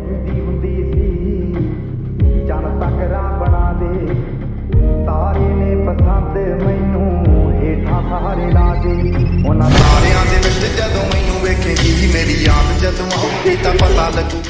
ਪੁੱਛਦੀ ਹੁੰਦੀ ਸੀ ਜਨ ਤੱਕਰਾ ਬਣਾ ਦੇ ਤਾਰੇ ਨੇ ਪਸੰਦ ਮੈਨੂੰ ਹੇਠਾਂ ਸਾਰੇ ਲਾ ਦੇ। ਉਹਨਾਂ ਤਾਰਿਆਂ ਦੇ ਵਿੱਚ ਜਦੋਂ ਮੈਨੂੰ ਵੇਖੇਗੀ ਮੇਰੀ ਯਾਦ ਜਦੋਂ ਆਉਂਦੀ ਤਾਂ ਪਤਾ ਲੱਗੂ